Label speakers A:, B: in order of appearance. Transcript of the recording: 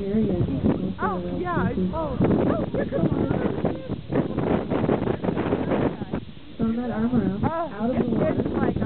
A: area.
B: Oh, yeah. Oh, here comes
A: Throwing that armor out of the water.
B: It's like